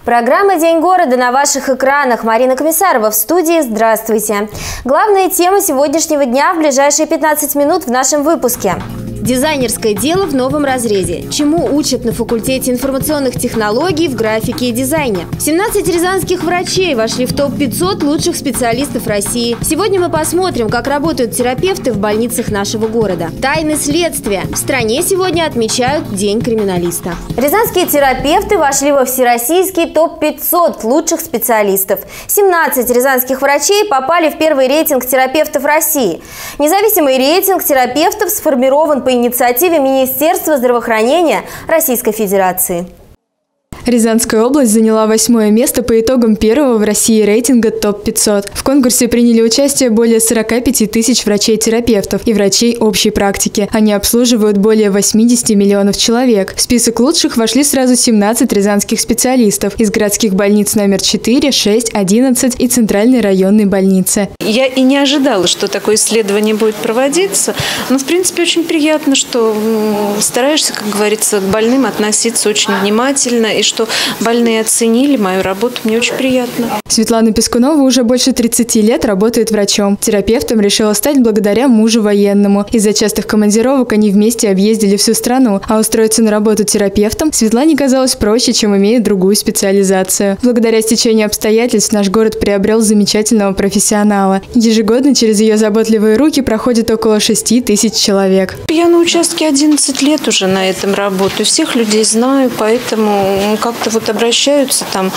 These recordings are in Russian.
Программа «День города» на ваших экранах. Марина Комиссарова в студии. Здравствуйте. Главная тема сегодняшнего дня в ближайшие 15 минут в нашем выпуске. Дизайнерское дело в новом разрезе. Чему учат на факультете информационных технологий в графике и дизайне? 17 рязанских врачей вошли в топ-500 лучших специалистов России. Сегодня мы посмотрим, как работают терапевты в больницах нашего города. Тайны следствия. В стране сегодня отмечают День криминалиста. Рязанские терапевты вошли во всероссийский топ-500 лучших специалистов. 17 рязанских врачей попали в первый рейтинг терапевтов России. Независимый рейтинг терапевтов сформирован по инициативе Министерства здравоохранения Российской Федерации. Рязанская область заняла 8-е место по итогам первого в России рейтинга ТОП-500. В конкурсе приняли участие более 45 тысяч врачей-терапевтов и врачей общей практики. Они обслуживают более 80 миллионов человек. В список лучших вошли сразу 17 рязанских специалистов из городских больниц номер 4, 6, 11 и Центральной районной больницы. Я и не ожидала, что такое исследование будет проводиться, но, в принципе, очень приятно, что стараешься, как говорится, к больным относиться очень внимательно, и что больные оценили мою работу, мне очень приятно. Светлана Пескунова уже больше 30 лет работает врачом. Терапевтом решила стать благодаря мужу военному. Из-за частых командировок они вместе объездили всю страну, а устроиться на работу терапевтом Светлане казалось проще, чем имея другую специализацию. Благодаря стечению обстоятельств наш город приобрел замечательного профессионала. Ежегодно через ее заботливые руки проходит около 6 тысяч человек. Я на участке 11 лет уже на этом работаю, всех людей знаю, поэтому как-то вот обращаются там,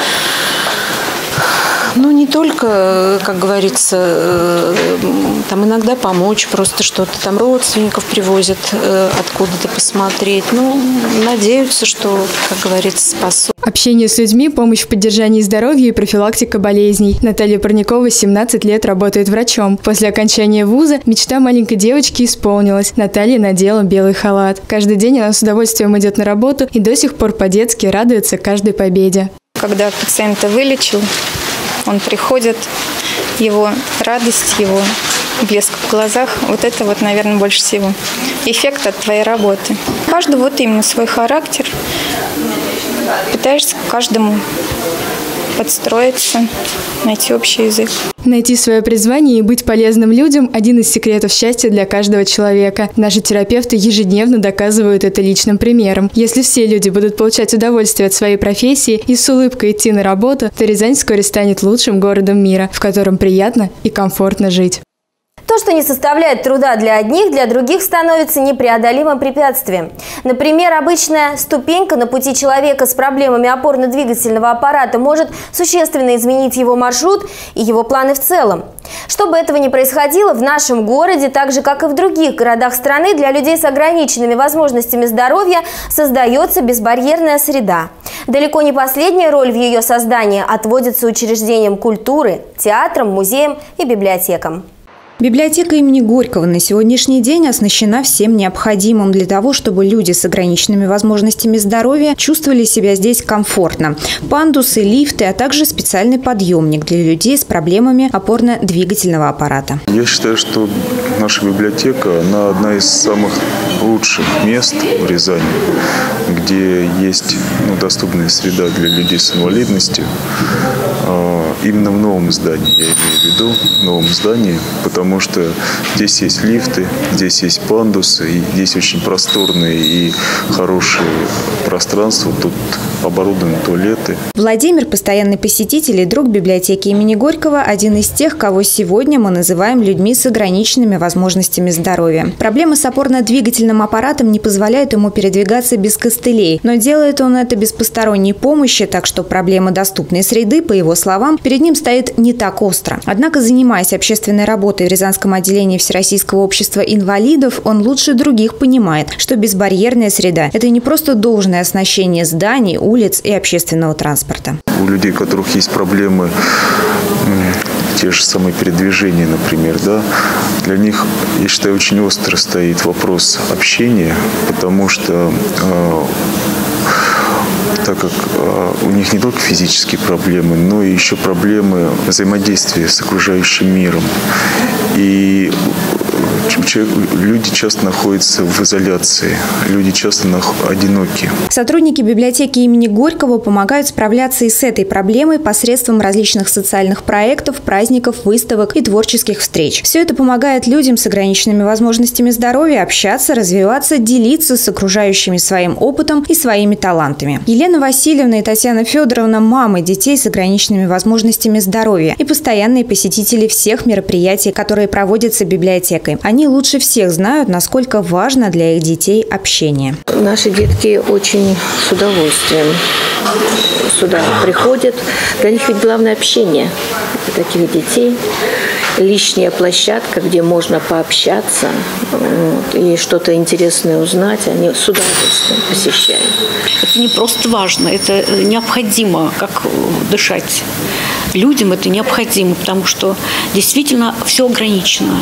ну, не только, как говорится, там иногда помочь, просто что-то там родственников привозят откуда-то посмотреть. Ну, надеются, что, как говорится, спасут. Общение с людьми, помощь в поддержании здоровья и профилактика болезней. Наталья Парникова 17 лет работает врачом. После окончания вуза мечта маленькой девочки исполнилась. Наталья надела белый халат. Каждый день она с удовольствием идет на работу и до сих пор по-детски радуется каждой победе. Когда пациента вылечил, он приходит, его радость, его блеск в глазах, вот это вот, наверное, больше всего эффект от твоей работы. У каждого вот именно свой характер. Пытаешься к каждому подстроиться, найти общий язык. Найти свое призвание и быть полезным людям – один из секретов счастья для каждого человека. Наши терапевты ежедневно доказывают это личным примером. Если все люди будут получать удовольствие от своей профессии и с улыбкой идти на работу, то Рязань вскоре станет лучшим городом мира, в котором приятно и комфортно жить. То, что не составляет труда для одних, для других становится непреодолимым препятствием. Например, обычная ступенька на пути человека с проблемами опорно-двигательного аппарата может существенно изменить его маршрут и его планы в целом. Чтобы этого не происходило, в нашем городе, так же как и в других городах страны, для людей с ограниченными возможностями здоровья создается безбарьерная среда. Далеко не последняя роль в ее создании отводится учреждениям культуры, театрам, музеям и библиотекам. Библиотека имени Горького на сегодняшний день оснащена всем необходимым для того, чтобы люди с ограниченными возможностями здоровья чувствовали себя здесь комфортно. Пандусы, лифты, а также специальный подъемник для людей с проблемами опорно-двигательного аппарата. Я считаю, что наша библиотека, она одна из самых лучших мест в Рязани, где есть доступная среда для людей с инвалидностью. Именно в новом здании, я имею в виду, в новом здании, потому что здесь есть лифты, здесь есть пандусы, и здесь очень просторные и хорошие пространства, тут оборудованы туалеты. Владимир – постоянный посетитель и друг библиотеки имени Горького, один из тех, кого сегодня мы называем людьми с ограниченными возможностями здоровья. Проблемы с опорно-двигательным аппаратом не позволяют ему передвигаться без костылей, но делает он это без посторонней помощи, так что проблема доступной среды, по его словам, перед ним стоит не так остро. Однако, занимаясь общественной работой в Рязанском отделении Всероссийского общества инвалидов, он лучше других понимает, что безбарьерная среда – это не просто должное оснащение зданий, улиц и общественного транспорта. У людей, у которых есть проблемы, те же самые передвижения, например, да, для них, я считаю, очень остро стоит вопрос общения, потому что так как у них не только физические проблемы, но и еще проблемы взаимодействия с окружающим миром. И люди часто находятся в изоляции, люди часто одиноки. Сотрудники библиотеки имени Горького помогают справляться и с этой проблемой посредством различных социальных проектов, праздников, выставок и творческих встреч. Все это помогает людям с ограниченными возможностями здоровья общаться, развиваться, делиться с окружающими своим опытом и своими талантами. Елена Васильевна и Татьяна Федоровна – мамы детей с ограниченными возможностями здоровья и постоянные посетители всех мероприятий, которые проводятся библиотекой. Они лучше всех знают, насколько важно для их детей общение. Наши детки очень с удовольствием сюда приходят. Для них ведь главное общение таких детей. Лишняя площадка, где можно пообщаться и что-то интересное узнать, они с удовольствием посещают. Это не просто важно, это необходимо, как дышать. Людям это необходимо, потому что действительно все ограничено.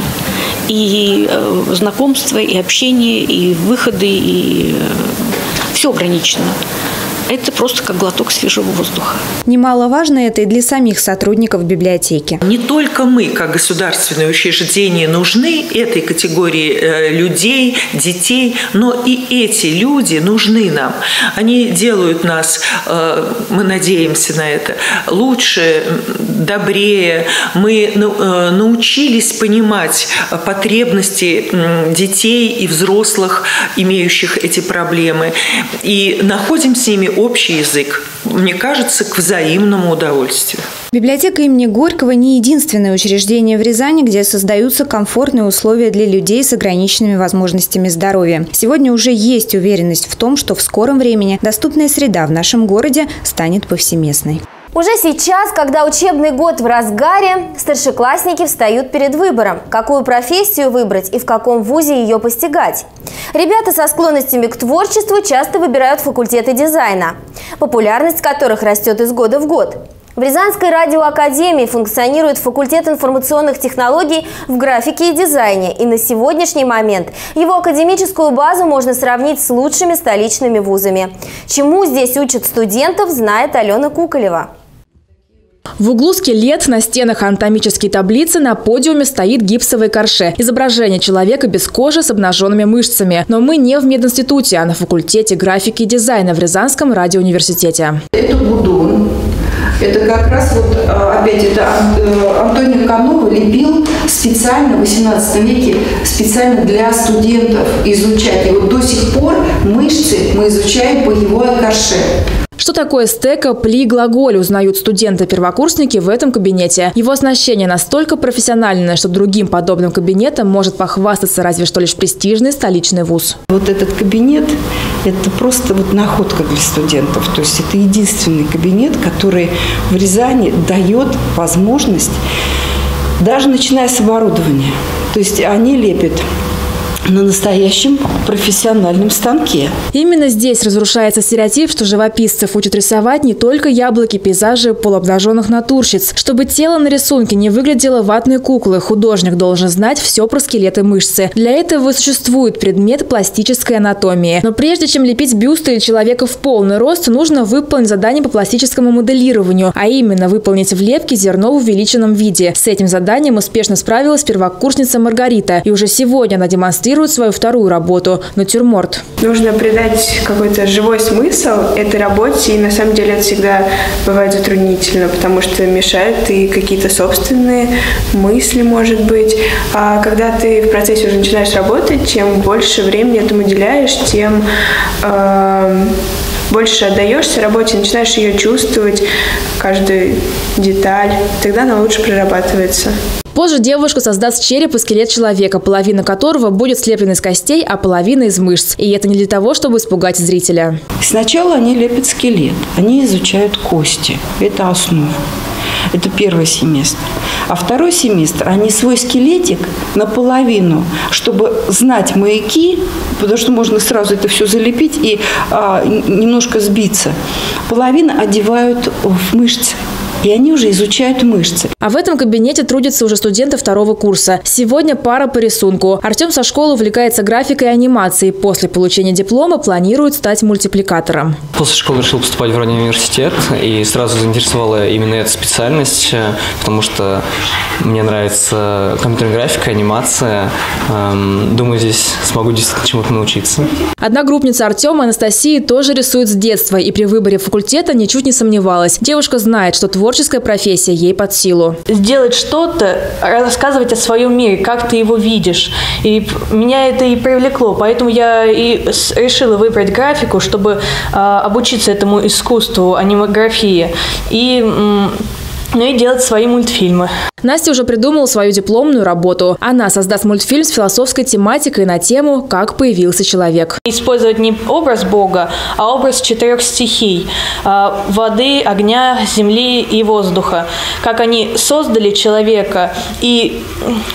И знакомства, и общение, и выходы, и все ограничено. Это просто как глоток свежего воздуха. Немаловажно это и для самих сотрудников библиотеки. Не только мы, как государственное учреждение, нужны этой категории людей, детей, но и эти люди нужны нам. Они делают нас, мы надеемся на это, лучше, добрее. Мы научились понимать потребности детей и взрослых, имеющих эти проблемы, и находим с ними общий язык, мне кажется, к взаимному удовольствию. Библиотека имени Горького не единственное учреждение в Рязани, где создаются комфортные условия для людей с ограниченными возможностями здоровья. Сегодня уже есть уверенность в том, что в скором времени доступная среда в нашем городе станет повсеместной. Уже сейчас, когда учебный год в разгаре, старшеклассники встают перед выбором, какую профессию выбрать и в каком вузе ее постигать. Ребята со склонностями к творчеству часто выбирают факультеты дизайна, популярность которых растет из года в год. В Рязанской радиоакадемии функционирует факультет информационных технологий в графике и дизайне, и на сегодняшний момент его академическую базу можно сравнить с лучшими столичными вузами. Чему здесь учат студентов, знает Алена Куколева. В углу скелет, на стенах анатомические таблицы, на подиуме стоит гипсовый корше. Изображение человека без кожи с обнаженными мышцами. Но мы не в мединституте, а на факультете графики и дизайна в Рязанском радиоуниверситете. Это Будон. Это как раз вот, опять, это Антонио Канова лепил специально в 18 веке, специально для студентов изучать. И вот до сих пор мышцы мы изучаем по его корше. Что такое стека, пли, глаголь, узнают студенты-первокурсники в этом кабинете. Его оснащение настолько профессиональное, что другим подобным кабинетом может похвастаться разве что лишь престижный столичный вуз. Вот этот кабинет – это просто вот находка для студентов. То есть это единственный кабинет, который в Рязани дает возможность, даже начиная с оборудования. То есть они лепят на настоящем профессиональном станке. Именно здесь разрушается стереотип, что живописцев учат рисовать не только яблоки, пейзажи полуобнаженных натурщиц. Чтобы тело на рисунке не выглядело ватной куклой, художник должен знать все про скелеты и мышцы. Для этого и существует предмет пластической анатомии. Но прежде чем лепить бюсты или человека в полный рост, нужно выполнить задание по пластическому моделированию, а именно выполнить влепки зерно в увеличенном виде. С этим заданием успешно справилась первокурсница Маргарита, и уже сегодня она демонстрирует свою вторую работу – натюрморт. Нужно придать какой-то живой смысл этой работе, и на самом деле это всегда бывает затруднительно, потому что мешают и какие-то собственные мысли, может быть. А когда ты в процессе уже начинаешь работать, чем больше времени этому уделяешь, тем больше отдаешься работе, начинаешь ее чувствовать, каждую деталь, тогда она лучше прорабатывается. Позже девушка создаст череп и скелет человека, половина которого будет слеплена из костей, а половина из мышц. И это не для того, чтобы испугать зрителя. Сначала они лепят скелет, они изучают кости. Это основа. Это первый семестр. А второй семестр они свой скелетик наполовину, чтобы знать маяки, потому что можно сразу это все залепить и немножко сбиться. Половину одевают в мышцы. и они уже изучают мышцы. А в этом кабинете трудятся уже студенты 2-го курса. Сегодня пара по рисунку. Артем со школы увлекается графикой и анимацией. После получения диплома планирует стать мультипликатором. После школы решил поступать в родной университет и сразу заинтересовала именно эта специальность, потому что мне нравится компьютерная графика, анимация. Думаю, здесь смогу действительно чему-то научиться. Одногруппница Артема, Анастасия, тоже рисует с детства и при выборе факультета ничуть не сомневалась. Девушка знает, что творческая профессия ей под силу. Сделать что-то, рассказывать о своем мире, как ты его видишь. И меня это и привлекло, поэтому я и решила выбрать графику, чтобы обучиться этому искусству анимографии и делать свои мультфильмы. Настя уже придумала свою дипломную работу. Она создаст мультфильм с философской тематикой на тему «Как появился человек». Использовать не образ Бога, а образ 4 стихий – воды, огня, земли и воздуха. Как они создали человека и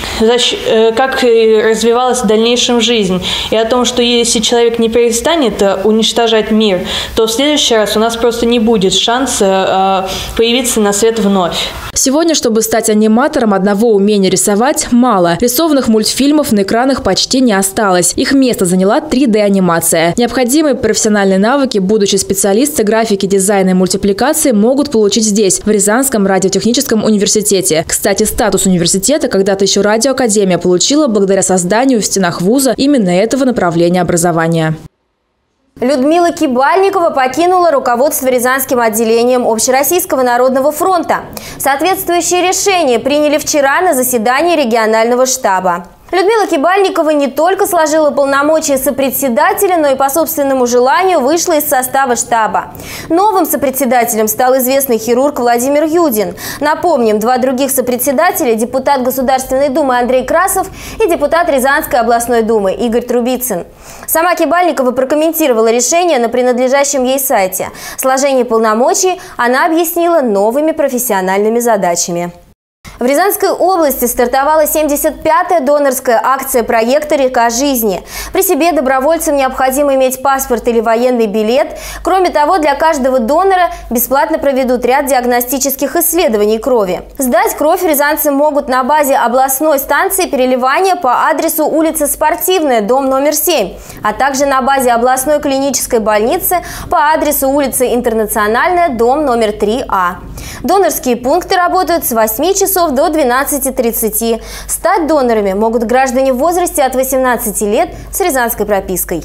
как развивалась в дальнейшем жизнь. И о том, что если человек не перестанет уничтожать мир, то в следующий раз у нас просто не будет шанса появиться на свет вновь. Сегодня, чтобы стать аниматором, одного умения рисовать мало. Рисованных мультфильмов на экранах почти не осталось. Их место заняла 3D-анимация. Необходимые профессиональные навыки будущие специалисты графики, дизайна и мультипликации могут получить здесь, в Рязанском радиотехническом университете. Кстати, статус университета когда-то еще радиоакадемия получила благодаря созданию в стенах вуза именно этого направления образования. Людмила Кибальникова покинула руководство Рязанским отделением Общероссийского народного фронта. Соответствующее решение приняли вчера на заседании регионального штаба. Людмила Кибальникова не только сложила полномочия сопредседателя, но и по собственному желанию вышла из состава штаба. Новым сопредседателем стал известный хирург Владимир Юдин. Напомним, 2 других сопредседателя – депутат Государственной Думы Андрей Красов и депутат Рязанской областной думы Игорь Трубицын. Сама Кибальникова прокомментировала решение на принадлежащем ей сайте. Сложение полномочий она объяснила новыми профессиональными задачами. В Рязанской области стартовала 75-я донорская акция проекта «Река жизни». При себе добровольцам необходимо иметь паспорт или военный билет. Кроме того, для каждого донора бесплатно проведут ряд диагностических исследований крови. Сдать кровь рязанцы могут на базе областной станции переливания по адресу улица Спортивная, дом номер 7, а также на базе областной клинической больницы по адресу улица Интернациональная, дом номер 3А. Донорские пункты работают с 8 часов до 12:30. Стать донорами могут граждане в возрасте от 18 лет с рязанской пропиской.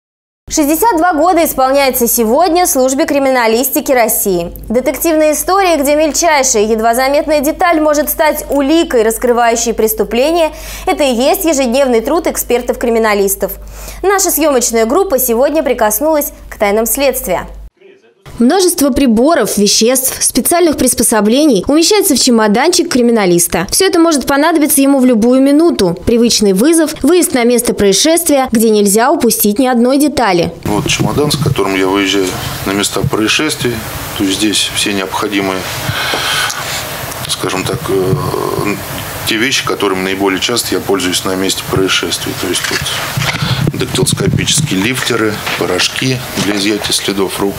62 года исполняется сегодня службе криминалистики России. Детективная история, где мельчайшая, едва заметная деталь может стать уликой, раскрывающей преступление, это и есть ежедневный труд экспертов-криминалистов. Наша съемочная группа сегодня прикоснулась к тайнам следствия. Множество приборов, веществ, специальных приспособлений умещается в чемоданчик криминалиста. Все это может понадобиться ему в любую минуту. Привычный вызов, выезд на место происшествия, где нельзя упустить ни одной детали. Вот чемодан, с которым я выезжаю на места происшествий. То есть здесь все необходимые, скажем так, те вещи, которыми наиболее часто я пользуюсь на месте происшествия. То есть вот дактилоскопические лифтеры, порошки для изъятия следов рук.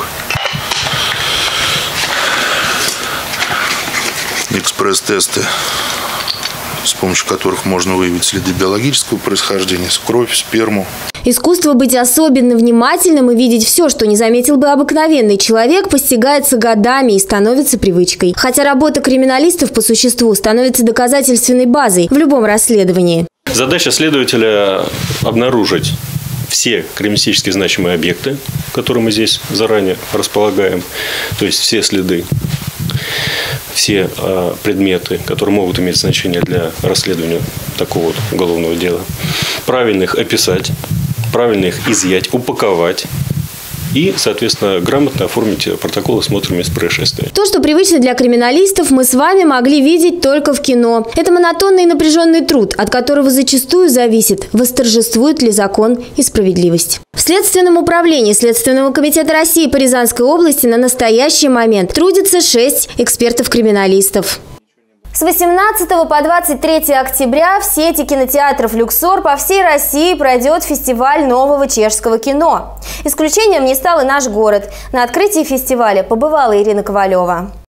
Экспресс-тесты, с помощью которых можно выявить следы биологического происхождения, кровь, сперму. Искусство быть особенно внимательным и видеть все, что не заметил бы обыкновенный человек, постигается годами и становится привычкой. Хотя работа криминалистов по существу становится доказательственной базой в любом расследовании. Задача следователя – обнаружить все криминалистически значимые объекты, которые мы здесь заранее располагаем, то есть все следы, все предметы, которые могут иметь значение для расследования такого вот уголовного дела, правильно их описать, правильно их изъять, упаковать и, соответственно, грамотно оформить протокол осмотра мест происшествия. То, что привычно для криминалистов, мы с вами могли видеть только в кино. Это монотонный и напряженный труд, от которого зачастую зависит, восторжествует ли закон и справедливость. В Следственном управлении Следственного комитета России по Рязанской области на настоящий момент трудится 6 экспертов-криминалистов. С 18 по 23 октября в сети кинотеатров «Люксор» по всей России пройдет фестиваль нового чешского кино. Исключением не стал и наш город. На открытии фестиваля побывала Ирина Ковалева.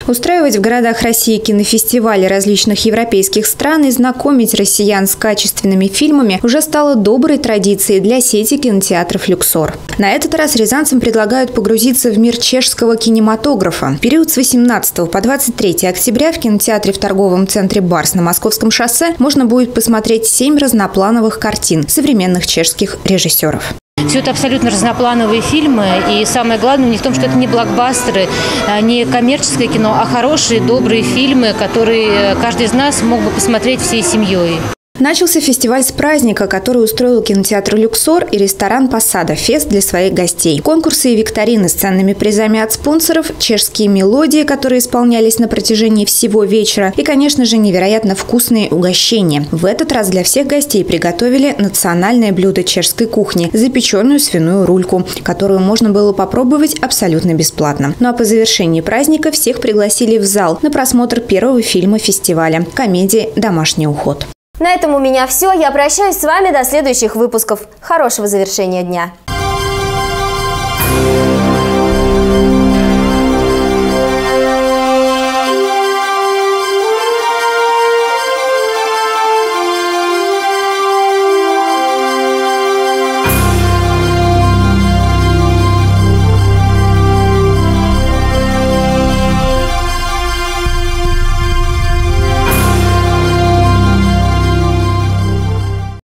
Устраивать в городах России кинофестивали различных европейских стран и знакомить россиян с качественными фильмами уже стало доброй традицией для сети кинотеатров «Люксор». На этот раз рязанцам предлагают погрузиться в мир чешского кинематографа. В период с 18 по 23 октября в кинотеатре в торговом центре «Барс» на Московском шоссе можно будет посмотреть 7 разноплановых картин современных чешских режиссеров. Все это абсолютно разноплановые фильмы, и самое главное у них в том, что это не блокбастеры, не коммерческое кино, а хорошие, добрые фильмы, которые каждый из нас мог бы посмотреть всей семьей. Начался фестиваль с праздника, который устроил кинотеатр «Люксор» и ресторан «Посада» фест для своих гостей. Конкурсы и викторины с ценными призами от спонсоров, чешские мелодии, которые исполнялись на протяжении всего вечера, и, конечно же, невероятно вкусные угощения. В этот раз для всех гостей приготовили национальное блюдо чешской кухни – запеченную свиную рульку, которую можно было попробовать абсолютно бесплатно. Ну а по завершении праздника всех пригласили в зал на просмотр первого фильма фестиваля – комедии «Домашний уход». На этом у меня все. Я прощаюсь с вами до следующих выпусков. Хорошего завершения дня.